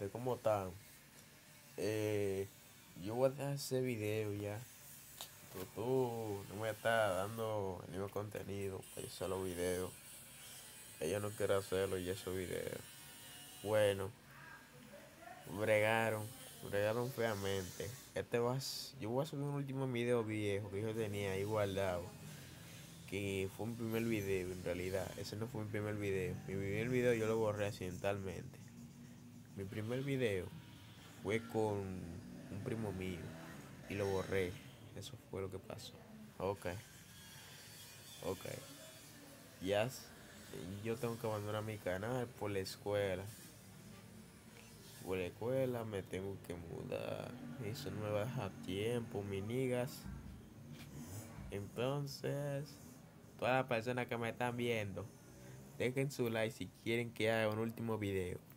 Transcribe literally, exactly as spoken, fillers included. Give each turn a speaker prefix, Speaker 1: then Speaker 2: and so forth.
Speaker 1: gente, ¿cómo están? Eh, yo voy a dejar ese video ya. Pero tú no me estás dando el mismo contenido para yo hacer los videos. Ella no quiere hacerlo y esos videos. Bueno, bregaron, bregaron feamente. Este va, a s- yo voy a subir un último video viejo que yo tenía ahí guardado. Que fue mi primer video en realidad. Ese no fue mi primer video. Mi primer video yo lo borré accidentalmente. Mi primer video fue con un primo mío y lo borré. Eso fue lo que pasó. Ok, ok. Ya s- yo tengo que abandonar mi canal por la escuela. Por la escuela me tengo que mudar. Eso no me va a dejar tiempo, mi niggas. Entonces, todas las personas que me están viendo, dejen su like si quieren que haga un último video.